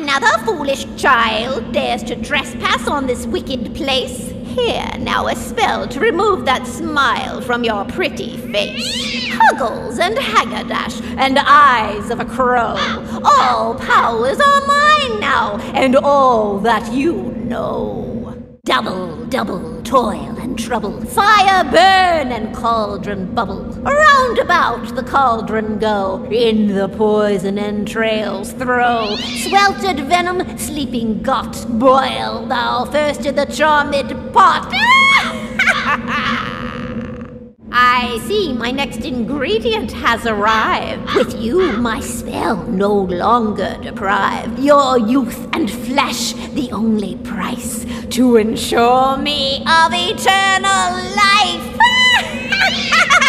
another foolish child dares to trespass on this wicked place, here now a spell to remove that smile from your pretty face. Huggles and Haggardash and eyes of a crow, all powers are mine now, and all that you know. Double toil and trouble, fire burn and cauldron bubble. Round about the cauldron go, in the poison entrails throw. Sweltered venom, sleeping got, boil thou first in the charmed pot. I see my next ingredient has arrived. With you my spell no longer deprive. Your youth and flesh the only price to ensure me of eternal life.